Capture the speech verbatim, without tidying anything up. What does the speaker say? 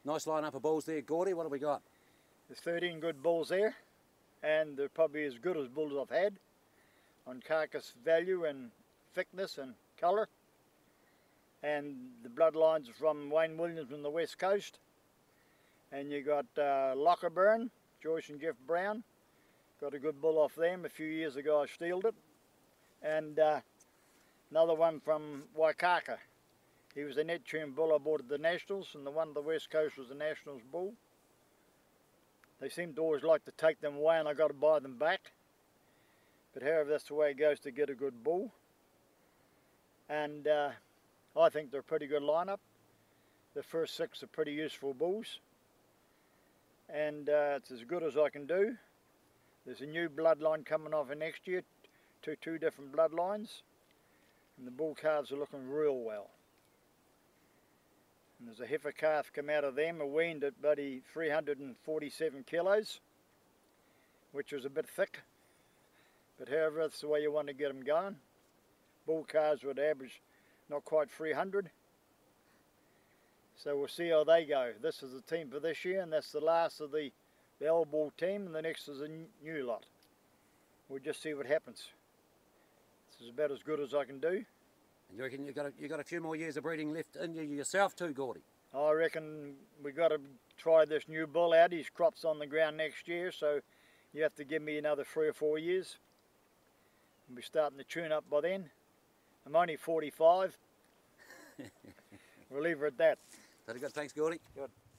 Nice line-up of bulls there, Gordy. What have we got? There's thirteen good bulls there, and they're probably as good as bulls I've had on carcass value and thickness and colour. And the bloodlines are from Wayne Williams from the West Coast. And you got uh, Lochaburn, Joyce and Jeff Brown. Got a good bull off them. A few years ago I stealed it. And uh, another one from Waikaka. He was a Neptune bull I bought at the Nationals, and the one at the West Coast was the Nationals bull. They seem to always like to take them away, and I got to buy them back. But however, that's the way it goes to get a good bull. And uh, I think they're a pretty good lineup. The first six are pretty useful bulls. And uh, it's as good as I can do. There's a new bloodline coming off in next year, two, two different bloodlines. And the bull calves are looking real well. And there's a heifer calf come out of them, a weaned at buddy three hundred forty-seven kilos, which was a bit thick. But however, that's the way you want to get them going. Bull calves would average not quite three hundred. So we'll see how they go. This is the team for this year, and that's the last of the, the old bull team, and the next is a new lot. We'll just see what happens. This is about as good as I can do. And you reckon you've got, a, you've got a few more years of breeding left in you yourself too, Gordy? I reckon we've got to try this new bull out. His crop's on the ground next year, so you have to give me another three or four years. We'll be starting to tune up by then. I'm only forty-five. We'll leave her at that. Very good. Thanks, Gordy. Good.